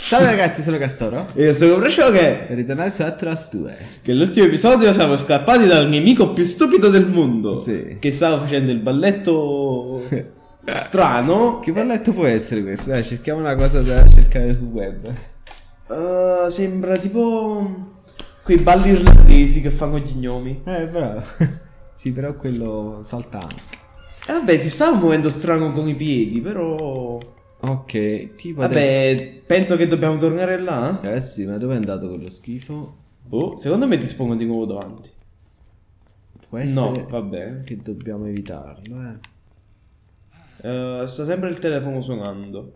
Ciao ragazzi, sono Castoro. E io sono Bracio che... E ritornate su Atlas 2. Che l'ultimo episodio siamo scappati dal nemico più stupido del mondo. Sì. Che stava facendo il balletto strano. Che balletto può essere questo? Dai, cerchiamo una cosa da cercare sul web. Sembra tipo quei balli irlandesi che fanno gli gnomi. Bravo. Sì, però quello salta anche. E vabbè, si stava muovendo strano con i piedi, però... Ok, tipo Vabbè, adesso... penso che dobbiamo tornare là. Sì, ma dove è andato quello schifo? Boh, secondo me ti spongo di nuovo davanti. Può essere No, vabbè. che dobbiamo evitarlo, Sta sempre il telefono suonando.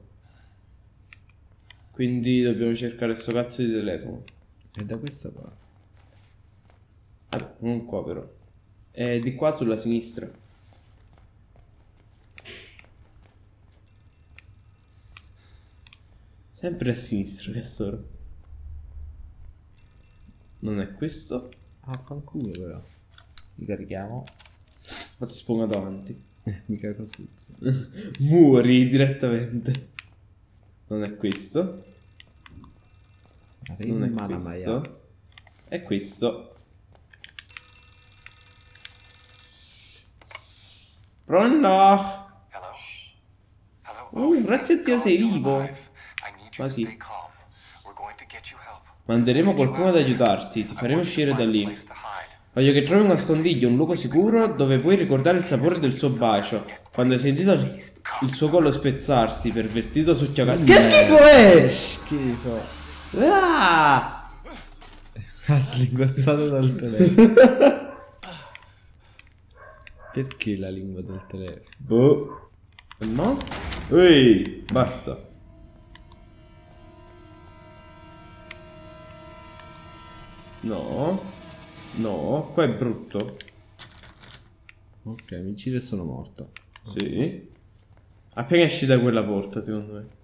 Quindi dobbiamo cercare sto cazzo di telefono. È da questa parte. Non qua però. È di qua sulla sinistra. Sempre a sinistra, tesoro. Non è questo. Ah, fanculo però. Mi carichiamo. Ma ti spongo davanti. Mi carico su. Muori direttamente. Non è questo. Non è questo. È questo. Pronto? Grazie a Dio sei vivo. Ma sì. Manderemo qualcuno ad aiutarti. Ti faremo uscire da lì. Voglio che trovi un nascondiglio, un luogo sicuro dove puoi ricordare il sapore del suo bacio. Quando hai sentito il suo collo spezzarsi, pervertito succhiacazzo. Che schifo è? Schifo. Ah! Ha slinguazzato dal telefono. Perché la lingua del telefono? Boh. No? Ehi, basta. No. No, qua è brutto. Ok, mi giro e sono morto. Sì. Appena esci da quella porta, secondo me.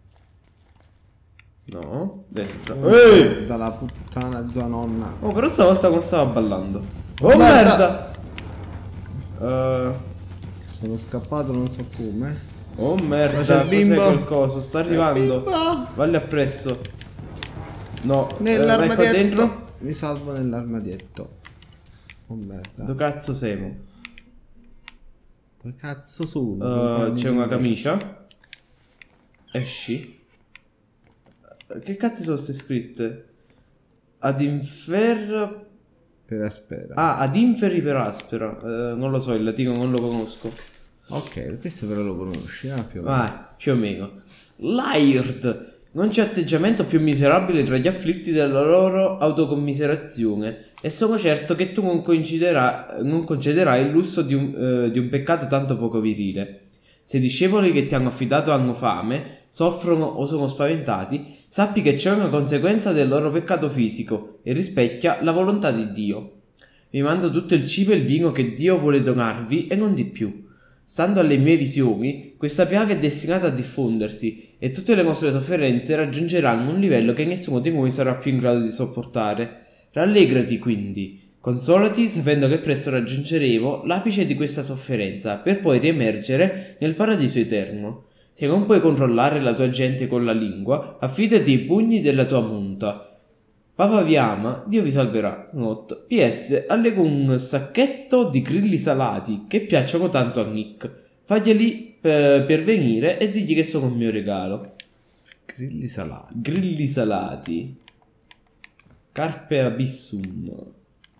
No, destra. Ehi! Dalla puttana di tua nonna. Oh, però stavolta non stava ballando. Oh, merda! merda! Sono scappato non so come. Oh Ma merda, c'è il bimbo. cos'è quel coso? Sta arrivando. Valli appresso. No, vai qua Nell'armadietto. dentro. Mi salvo nell'armadietto. Oh merda. Dove cazzo siamo? Dove cazzo sono? C'è una camicia. Esci. Che cazzo sono queste scritte? Ad infer... Per aspera. Ah, ad inferi per aspera. Non lo so, il latino non lo conosco. Ok, questo però lo conosci, più o meno. Ah, più o meno. Laird. Non c'è atteggiamento più miserabile tra gli afflitti della loro autocommiserazione, e sono certo che tu non concederai il lusso di un peccato tanto poco virile. Se i discepoli che ti hanno affidato hanno fame, soffrono o sono spaventati, sappi che c'è una conseguenza del loro peccato fisico e rispecchia la volontà di Dio. Vi mando tutto il cibo e il vino che Dio vuole donarvi e non di più. Stando alle mie visioni, questa piaga è destinata a diffondersi e tutte le nostre sofferenze raggiungeranno un livello che nessuno di noi sarà più in grado di sopportare. Rallegrati quindi, consolati sapendo che presto raggiungeremo l'apice di questa sofferenza per poi riemergere nel paradiso eterno. Se non puoi controllare la tua gente con la lingua, affidati ai pugni della tua munta. Papa vi ama, Dio vi salverà. Not. PS, allego un sacchetto di grilli salati che piacciono tanto a Nick. Faglieli per venire e digli che sono un mio regalo. Grilli salati. Grilli salati. Carpe abissum.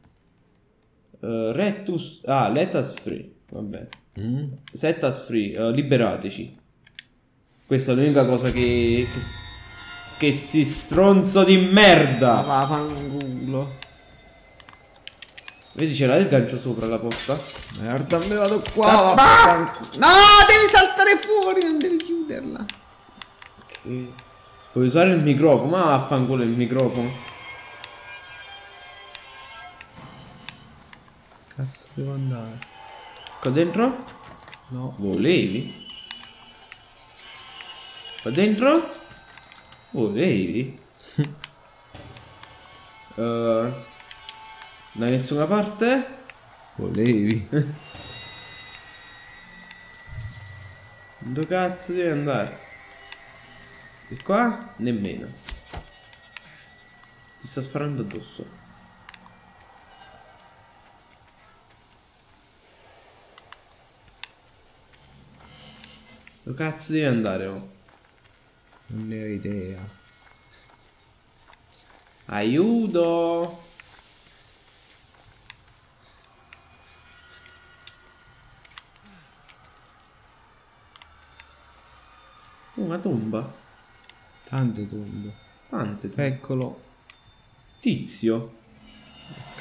Rectus. Ah, letas free. Vabbè. Setas free. Liberateci. Questa è l'unica cosa che si stronzo di merda. Ma fanculo. Vedi c'era il gancio sopra la porta? Merda, me vado qua. No, devi saltare fuori, non devi chiuderla. Okay. Puoi usare il microfono? Ma vaffanculo il microfono. Cazzo devo andare? Qua dentro? No. Volevi? Qua dentro? Volevi? Da nessuna parte? Volevi? Dove cazzo devi andare? E qua? Nemmeno. Ti sta sparando addosso. Dove cazzo devi andare, oh? Non ne ho idea. Aiuto! Una tomba. Tante tombe. Tante tombe. Eccolo. Tizio. Ok.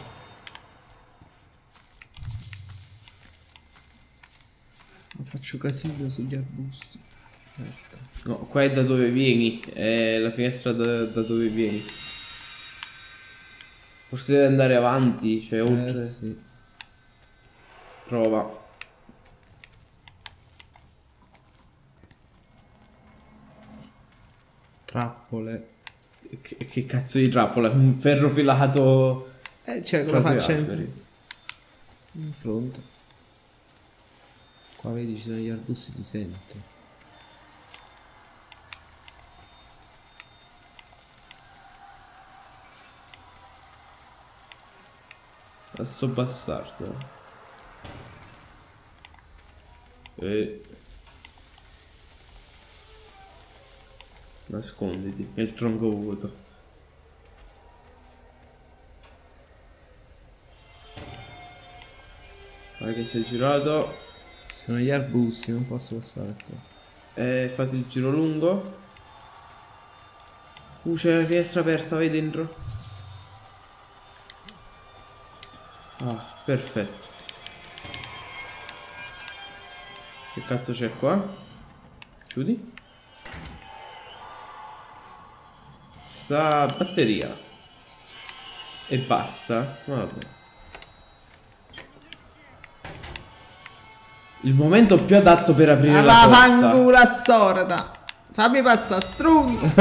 Ma faccio casino sugli arbusti. Ecco. No, qua è da dove vieni. È la finestra da dove vieni. Forse devi andare avanti, cioè oltre. Sì. Prova. Trappole. Che cazzo di trappola? Un ferro filato. Cioè, fra come due faccio alberi. in fronte. Qua vedi ci sono gli arbusti, li sento. A sto bastardo. Nasconditi nel tronco vuoto. Vai che sei girato. Ci sono gli arbusti, non posso passare qua. Fate il giro lungo. C'è la finestra aperta, vai dentro. Ah, perfetto. Che cazzo c'è qua? Chiudi. Sta batteria. E basta. Vabbè. Il momento più adatto per aprire la porta. Fanculo a sorda. Fammi passare strunz.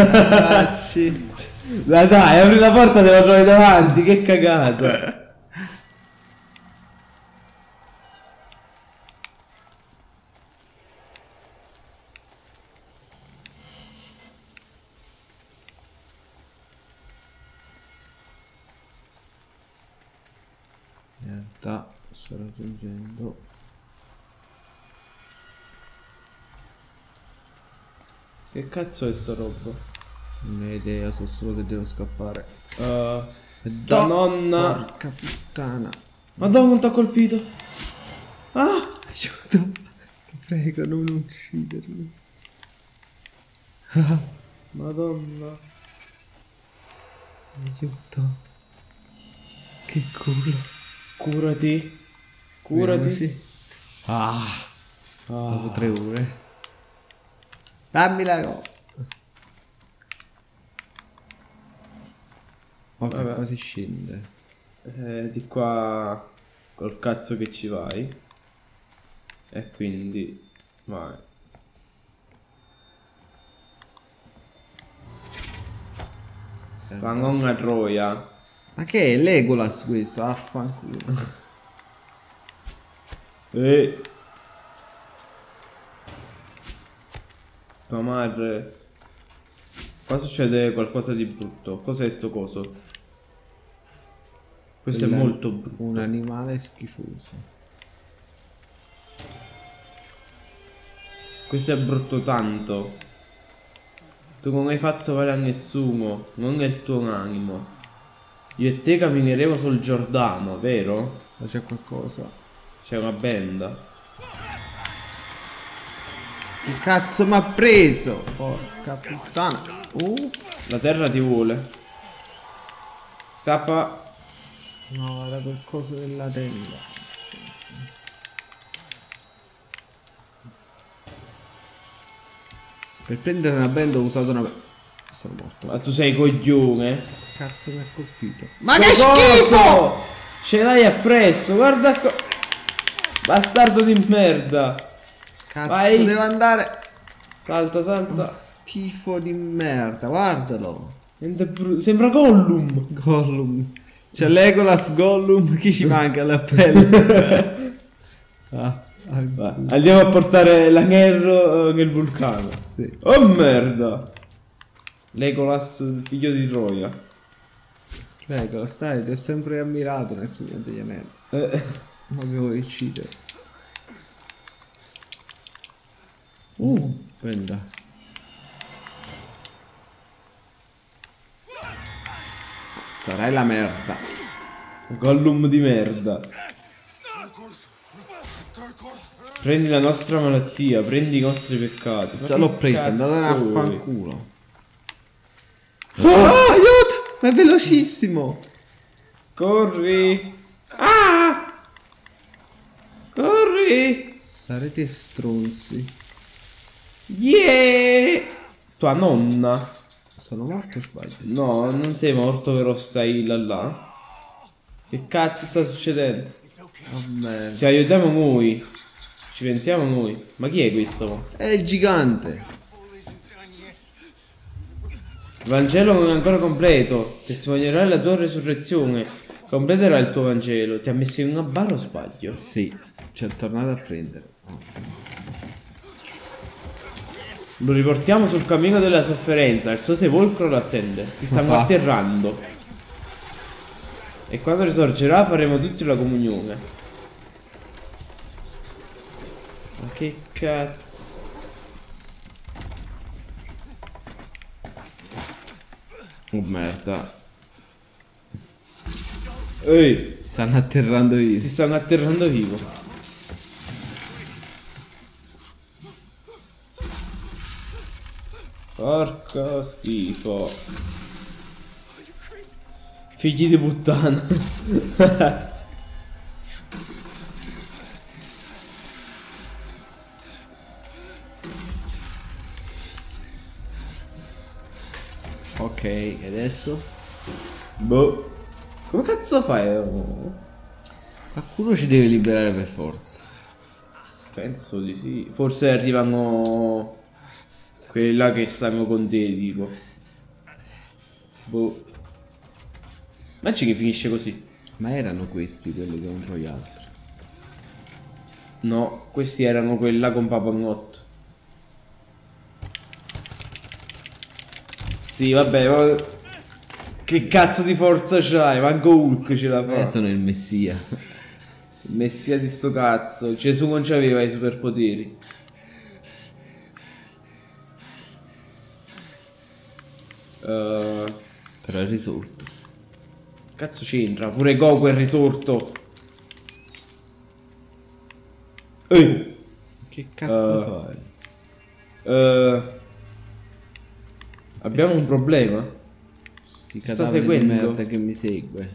Dai, apri la porta, te la trovi davanti. Che cagata. In realtà sto raggiungendo. Che cazzo è sta roba? Non ho idea, so solo che devo scappare. Da nonna. Porca puttana. Madonna, non t'ha colpito. Ah! Aiuto. Ti prego, non uccidermi. Madonna. Aiuto. Che culo. Curati. Curati. Vediamoci. Dopo 3 ore. Dammi la cosa. Oh, che Vabbè. quasi scende. Di qua col cazzo che ci vai. E quindi vai. Vangon a troia. Ma che è Legolas questo? Affanculo. Tua madre. Qua succede qualcosa di brutto. Cos'è sto coso? Questo è molto brutto. Un animale schifoso. Questo è brutto tanto. Tu non hai fatto male a nessuno. Non è il tuo animo. Io e te cammineremo sul Giordano, vero? Ma c'è qualcosa. C'è una benda. Che cazzo mi ha preso? Porca puttana. La terra ti vuole. Scappa. No, era quel coso della tenda. Per prendere una benda ho usato una... Sono morto. Ma tu sei coglione. Cazzo mi ha colpito. Ma che schifo! Ce l'hai appresso, guarda qua. Bastardo di merda. Cazzo, vai. devo andare. Salta, salta. Schifo di merda, guardalo. Sembra Gollum. Gollum. C'è Legolas, Gollum, chi ci manca alla pelle? Andiamo a portare l'anello nel vulcano. Sì. Oh merda. Legolas, figlio di Troia. Prego, stai, ti ho sempre ammirato nel Signore degli Anelli. Ma che vuoi uccidere? Prenda. Sarai la merda. Gollum di merda. Prendi la nostra malattia, prendi i nostri peccati. Già l'ho presa, andate a vuoi? fanculo. Aiuto! Ma è velocissimo! Corri! Ah! Corri! Sarete stronzi. Yeah! Tua nonna. Sono morto o sbaglio? No, non sei morto, però stai là. Che cazzo sta succedendo? Oh merda. Ci aiutiamo noi. Ci pensiamo noi. Ma chi è questo? È il gigante. Il Vangelo non è ancora completo. Testimonierai la tua resurrezione. Completerà il tuo Vangelo. Ti ha messo in una bara o sbaglio? Sì, ci è tornato a prendere. Lo riportiamo sul cammino della sofferenza. Il suo sepolcro lo attende. Ti stanno atterrando. E quando risorgerà faremo tutti la comunione. Ma che cazzo? Oh merda. Ehi, Stanno atterrando io. ti stanno atterrando vivo. Porca schifo. Figli di puttana. Ok, e adesso? Boh. Come cazzo fai? Qualcuno ci deve liberare per forza. Penso di sì. Forse arrivano quelli là che stanno con te, tipo. Boh. Ma c'è che finisce così. Ma erano questi quelli contro gli altri? No, questi erano quelli là con Papagotto. Sì, vabbè, ma... Che cazzo di forza c'hai? Manco Hulk ce la fa. Sono il messia. Il messia di sto cazzo. Gesù non c'aveva i superpoteri. Però è risolto. Cazzo c'entra? Pure Goku è risorto. Ehi! Che cazzo fai? Abbiamo un problema. Sti sta cadaveri di seguendo? merda che mi segue.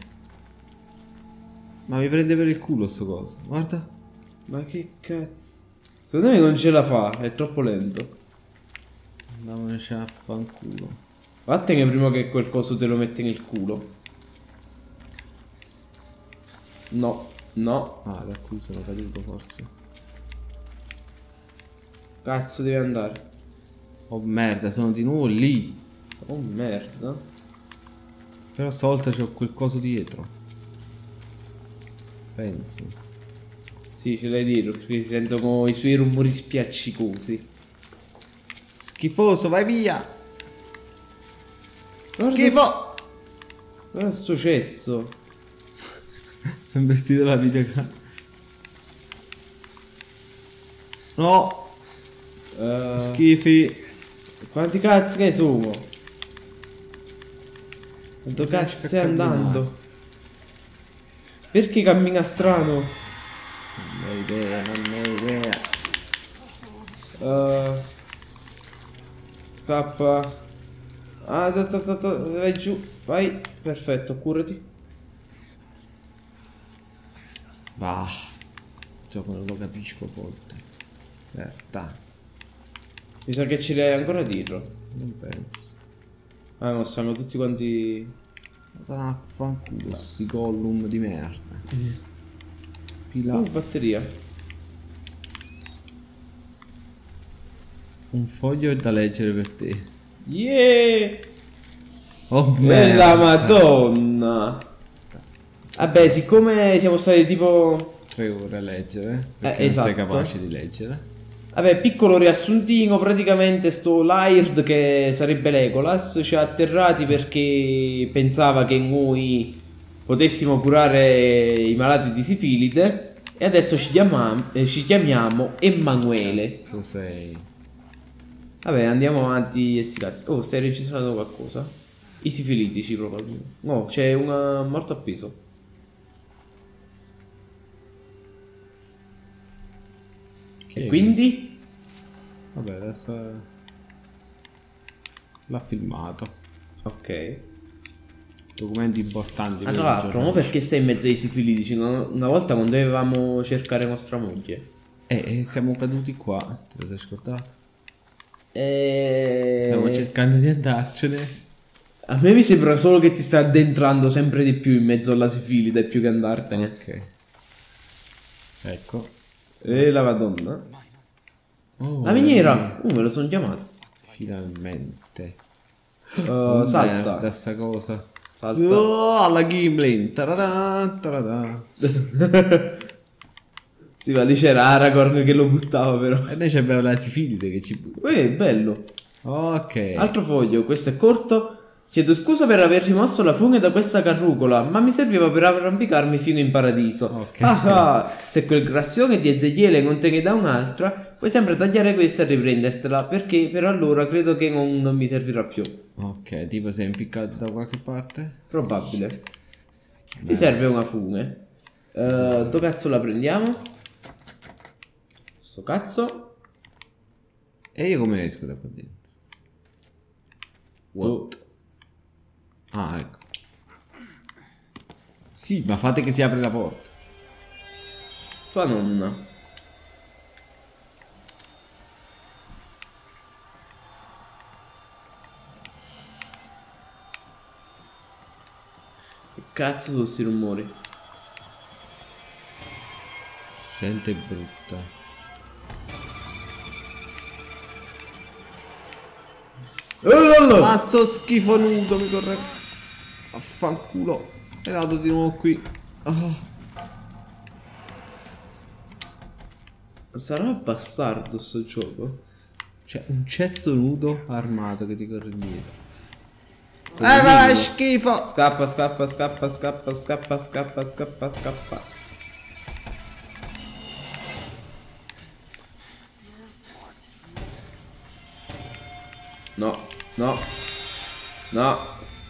Ma mi prende per il culo sto coso. Guarda. Ma che cazzo? Secondo me non ce la fa, è troppo lento. Andiamocene a fanculo. Vattene prima che quel coso te lo metti nel culo. No, no. Ah, da qui sono caduto forse. Cazzo devi andare. Oh merda, sono di nuovo lì. Oh merda. Però stavolta c'ho quel coso dietro. Penso. Sì, ce l'hai dietro perché si sentono i suoi rumori spiaccicosi. Schifoso, vai via. Guarda Schifo. Guarda sto cesso. Ho invertito la videocamera. No. Schifi. Quanti cazzo che sono? Quanto Non cazzo riesco a stai camminare. andando? Perché cammina strano? Non ho idea, non ho idea. Scappa. Ah, vai giù. Vai. Perfetto, curati. Bah. Questo gioco non lo capisco a volte. Merda. Mi sa che ce l'hai ancora dietro. Non penso. Ah, no, siamo tutti quanti... Madonna a fanculo, sti Gollum di merda. Pila. batteria. Un foglio è da leggere per te. Yeah! Oh Bella merda. madonna! Vabbè, siccome siamo stati tipo... 3 ore a leggere. Perché non esatto. sei capace di leggere. Vabbè, piccolo riassuntino, praticamente sto Laird, che sarebbe Legolas, ci ha atterrati perché pensava che noi potessimo curare i malati di sifilide e adesso ci chiamiamo Emanuele. Cazzo sei. Vabbè, andiamo avanti e sti cazzi. Oh, stai registrando qualcosa? I sifilitici probabilmente. No, c'è un morto appeso. E quindi? Vabbè, adesso l'ha filmato. Ok. Documenti importanti. Ah, per tra il l'altro, ma giornalismo. perché stai in mezzo ai sifilitici? Una volta quando dovevamo cercare nostra moglie. Siamo caduti qua. Te lo sei scordato? Stiamo E... cercando di andarcene. A me mi sembra solo che ti stai addentrando sempre di più in mezzo alla sifilide più che andartene. Ok. Ecco. E la Madonna. Oh, La miniera! Me lo sono chiamato. finalmente. Salta. Merda, sta cosa. Salta. Oh, alla Gimlin. Taradà, taradà. Sì, ma lì c'era Aragorn che lo buttava però. E noi abbiamo la sifilide che ci butta. Bello. Ok. Altro foglio, questo è corto. Chiedo scusa per aver rimosso la fune da questa carrucola, ma mi serviva per arrampicarmi fino in paradiso. Ok. Se quel grassione di Ezechiele non te ne dà un'altra, puoi sempre tagliare questa e riprendertela, perché per allora credo che non mi servirà più. Ok, tipo sei impiccato da qualche parte? Probabile. Ti serve una fune. Dove cazzo la prendiamo? Sto cazzo. E io come esco da qua dentro? What? Ah, ecco. Sì, ma fate che si apre la porta. Tua nonna. Che cazzo sono sti rumori? Gente brutta. Ma sto schifo nudo mi corre. Affanculo. È nato di nuovo qui. Ah. Sarà bastardo sto gioco? C'è un cesso nudo armato che ti corre dietro. Poverino. Schifo. Scappa, scappa, scappa, scappa, scappa, scappa, scappa, scappa. No, no, no.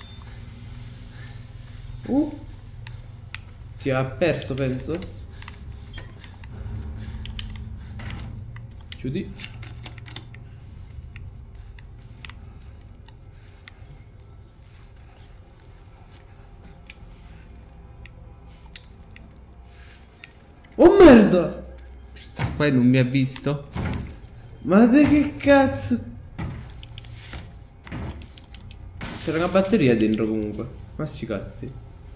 Ti ha perso, penso. Chiudi. Oh merda! Sta qua e non mi ha visto. Ma te che cazzo? C'era una batteria dentro comunque. Ma sti cazzi.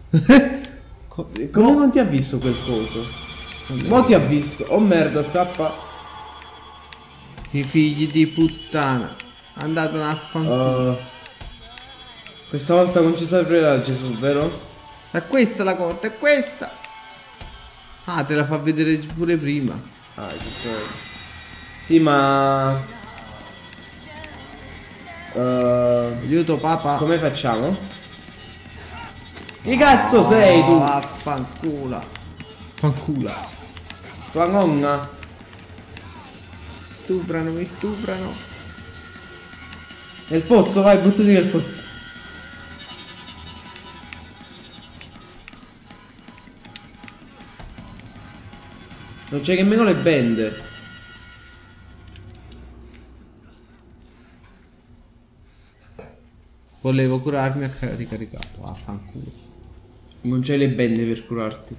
Come non ti ha visto quel coso? Mo ti ha visto. Oh merda, scappa. Sti figli di puttana. Andate a fanculo. Questa volta non ci servirà Gesù, vero? È questa la corte, è questa. Ah, te la fa vedere pure prima. Ah, giusto. Sì, ma... Aiuto papà. come facciamo? Che cazzo sei tu? Vaffanculo. Fanculo. Tua nonna? Stuprano, mi stuprano. Nel pozzo, vai, buttati nel pozzo. Non c'è nemmeno le bende. Volevo curarmi, ha ricaricato. Vaffanculo. Non c'hai le bende per curarti.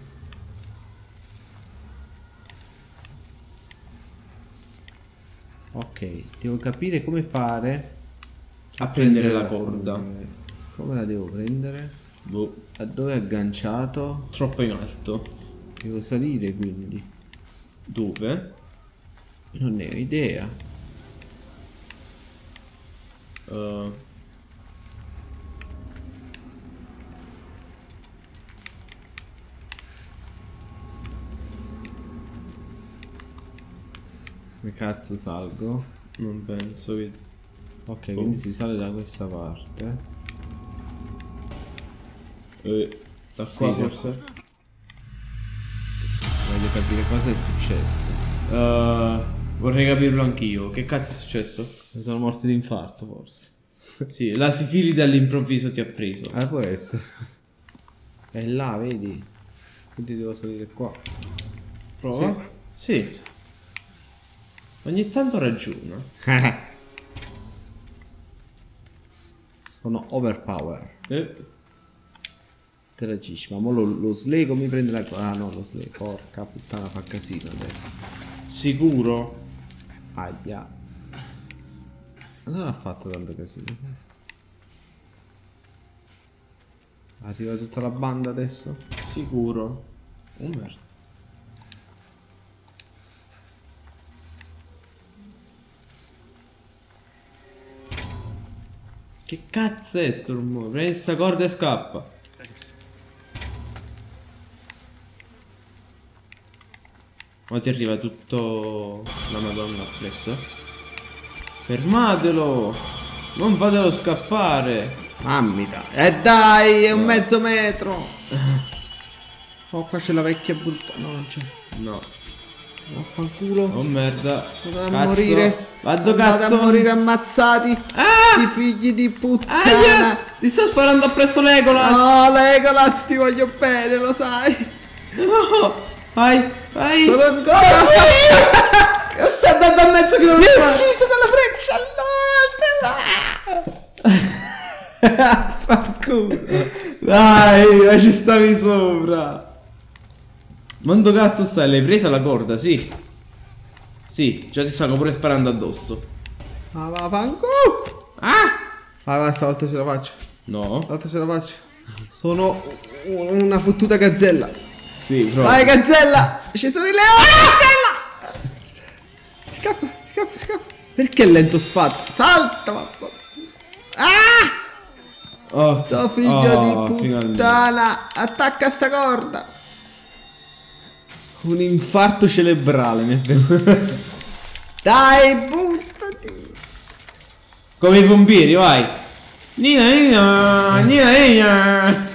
Ok, devo capire come fare A prendere la corda. Come la devo prendere? Boh. A dove è agganciato? Troppo in alto. Devo salire quindi. Dove? Non ne ho idea. Come cazzo salgo? Non penso che... Ok, quindi si sale da questa parte. Da qua forse? Voglio capire cosa è successo. Vorrei capirlo anch'io. Che cazzo è successo? Sono morto di infarto forse. Sì, la sifilide all'improvviso ti ha preso. Può essere. È là, vedi? Quindi devo salire qua. Prova? Sì. Ogni tanto ragiona. Sono overpower. Interagisci, ma mo lo slego mi prende la... Ah no, lo slego. Porca puttana, fa casino adesso. Sicuro? Aia. Ma non ha fatto tanto casino. Arriva tutta la banda adesso? Sicuro. Oh merda. Che cazzo è sto rumore? Prendi sta corda e scappa. Ma ti arriva tutto la Madonna appresso. Fermatelo! Non fatelo scappare! Mammita. Dai, è un mezzo metro. Oh, qua c'è la vecchia puttana. No, non c'è. No. Vaffanculo. Oh merda. Andate a morire. Vado Andate cazzo. a morire ammazzati. Ah! I figli di puttana. Aia! Ti sto sparando appresso Legolas! No, Legolas, ti voglio bene, lo sai. No! Vai! Vai! Sono ancora. Sta andando a mezzo chilometro! Mi ha ucciso con la freccia. Vaffanculo. Dai, ma ci stavi sopra! Quando cazzo stai? L'hai presa la corda? Sì. Sì, già ti stanno pure sparando addosso. Ma vaffanculo. Ah! Vai, stavolta ce la faccio. No. Stavolta ce la faccio. Sono una fottuta gazzella. Sì, proprio. Vai, gazzella. Ci sono i leoni. Gazzella. Scappa, scappa, scappa. Perché è lento sfatto? Salta, vaffanculo. Ah! Oh, Sto figlio di finalmente. puttana. Attacca sta corda. Un infarto cerebrale mi è venuto. Dai, buttati. Come i pompieri, vai. Nina, Nina, Nina, Nina.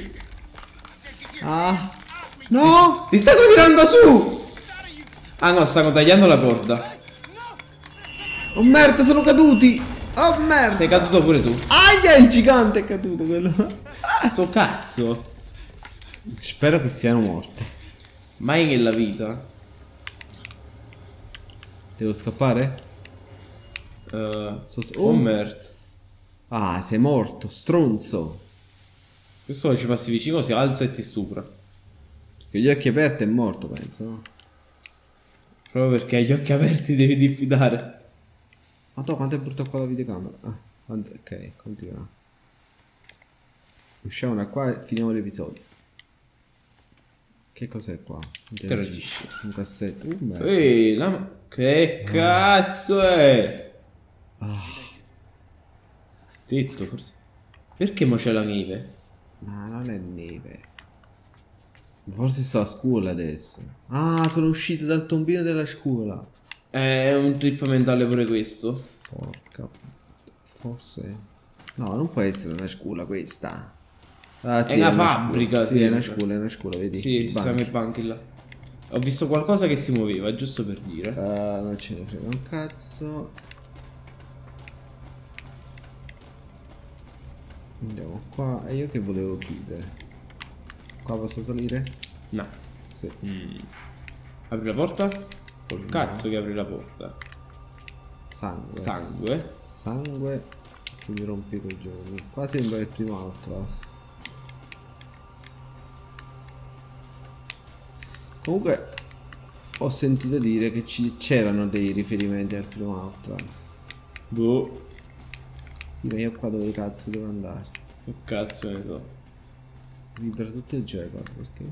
Ah. No. Ti stanno tirando su. Ah no, stanno tagliando la corda. Oh merda, sono caduti. Oh merda. Sei caduto pure tu. Aia, il gigante è caduto quello. Sto cazzo. Spero che siano morti. Mai nella vita. Devo scappare? Oh merda. Ah, sei morto, stronzo. Questo ci passi vicino, si alza e ti stupra. Con gli occhi aperti è morto, penso, no? Proprio perché agli occhi aperti devi diffidare. Madonna, quanto è brutta qua la videocamera. Ok, continua. Usciamo da qua e finiamo l'episodio. Che cos'è qua? Interagisci. Un cassetto. Ehi, che cazzo è? Zitto, forse. Perché mo c'è la neve? Ma non è neve. Forse sto a scuola adesso. Ah, sono uscito dal tombino della scuola. È un trip mentale pure questo. Porca. Forse. No, non può essere una scuola questa. Ah, sì, è una fabbrica, sì, è una scuola, vedi? Sì, ci stanno i banchi là. Ho visto qualcosa che si muoveva, giusto per dire. Non ce ne frega un cazzo. Andiamo qua. E io che volevo chiudere. Qua posso salire? No. Sì. Apri la porta? Col cazzo che apri la porta. Sangue. Sangue. Sangue. Che mi rompi i coglioni. Qua sembra il primo Outlast. Comunque ho sentito dire che c'erano dei riferimenti al primo Outlast. Boh. Sì, ma io qua dove cazzo devo andare? Che cazzo ne so. Libera tutto il gioco, perché?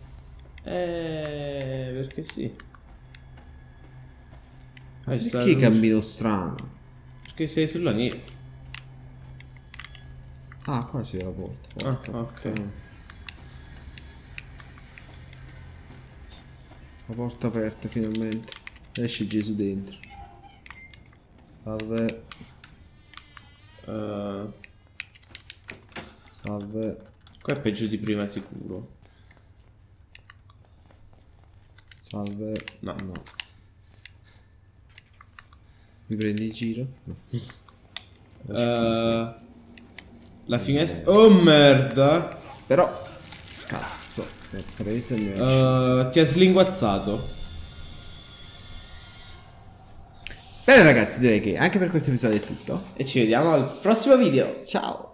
Perché sì. Perché cammino strano? Perché sei sulla neve. Ah, qua c'è la porta. Ah, ok. La porta aperta finalmente. Esce Gesù dentro. Salve. Salve. Qua è peggio di prima sicuro. Salve. No. No. Mi prendi in giro? No. La finestra... Oh merda! Però cazzo, mi ha preso e mi ha ucciso. Ti ha slinguazzato. Bene ragazzi, direi che anche per questo episodio è tutto. E ci vediamo al prossimo video. Ciao.